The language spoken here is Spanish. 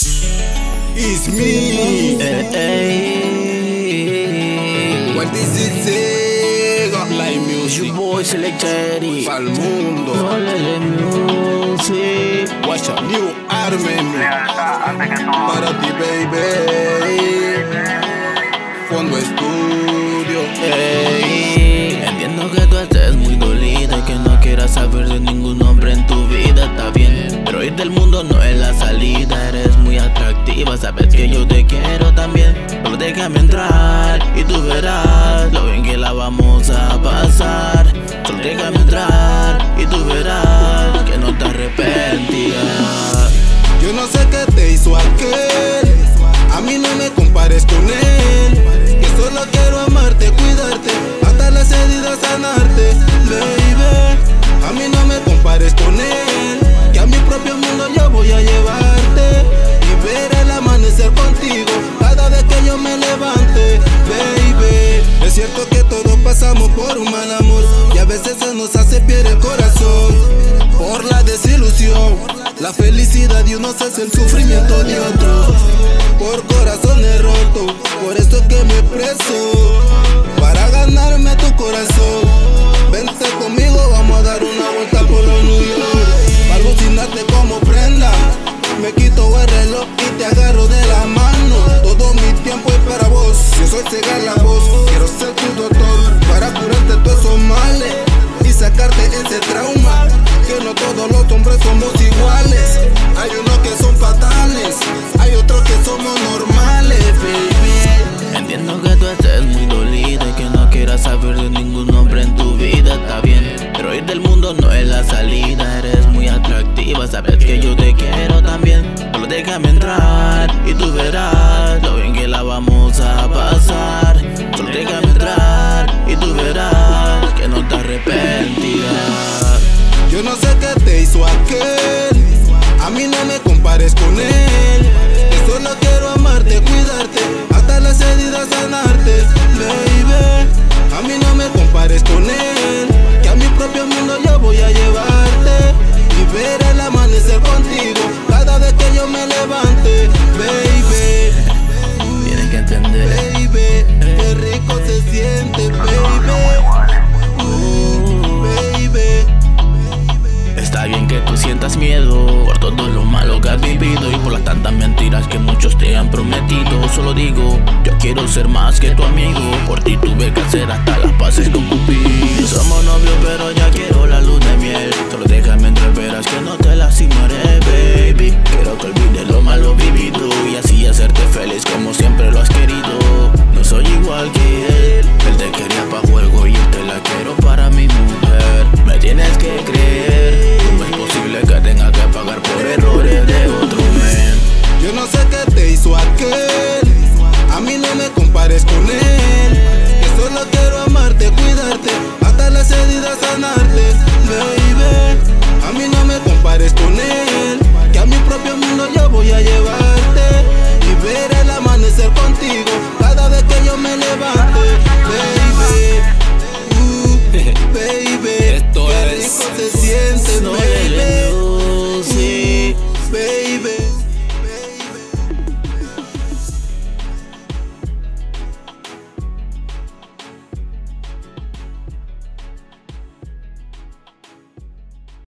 It's me. What is it say? Like music. Your boy Selected Pa'l mundo. Music. Watch a new Armen. Para ti, baby. Fondo Estudio. Entiendo que tú estés muy dolida y que no quieras saber de ningún hombre en tu vida, está bien. Pero ir del mundo no es la salida, eres muy atractiva, sabes que yo te quiero también. Solo déjame entrar y tú verás lo bien que la vamos a pasar. Solo déjame entrar y tú verás que no te arrepentirás. Yo no sé qué te hizo aquel, a mí no me compares con él. Que solo quiero amarte, cuidarte, hasta las heridas sanarte, baby. A mí no me compares con él, que a mi propio mundo yo voy a llevarte y ver el amanecer contigo cada vez que yo me levante, baby. Es cierto que todos pasamos por un mal amor y a veces se nos hace piedra el corazón por la desilusión. La felicidad de unos es el sufrimiento de otros, por corazones rotos, por eso que me preso, para ganarme tu corazón. Vente conmigo, vamos a dar una vuelta por los New York, para alucinarte como prenda. Me quito el reloj y te agarro de la mano. Todo mi tiempo es para vos, yo soy cegar la voz. Quiero ser tu doctor, para curarte todos esos males y sacarte ese trauma, que no todos los hombres somos iguales. Hay unos que son fatales, hay otros que somos normales, baby. Entiendo que tú estés muy dolida y que no quieras saber de ningún hombre en tu vida, está bien. Pero ir del mundo no es la salida, eres muy atractiva, sabes que yo te quiero también. Solo déjame entrar y tú verás lo bien que la vamos a pasar. Solo déjame entrar y tú verás que no te arrepentirás. Yo no sé qué te hizo aquel, a mí no me compares con él. Que solo quiero amarte, cuidarte, hasta las heridas sanarte, baby. A mí no me compares con él, que a mi propio mundo yo voy a llevarte y ver el amanecer contigo cada vez que yo me levante, baby. Tienes que entender, Baby, qué rico se siente, baby. está bien que tú sientas miedo por todo lo malo que has vivido y por las tantas mentiras que muchos te han prometido. Solo digo, yo quiero ser más que tu amigo, por ti tuve que hacer hasta las paces con Cupido. Somos novios pero ya quiero la luz de miel, solo déjame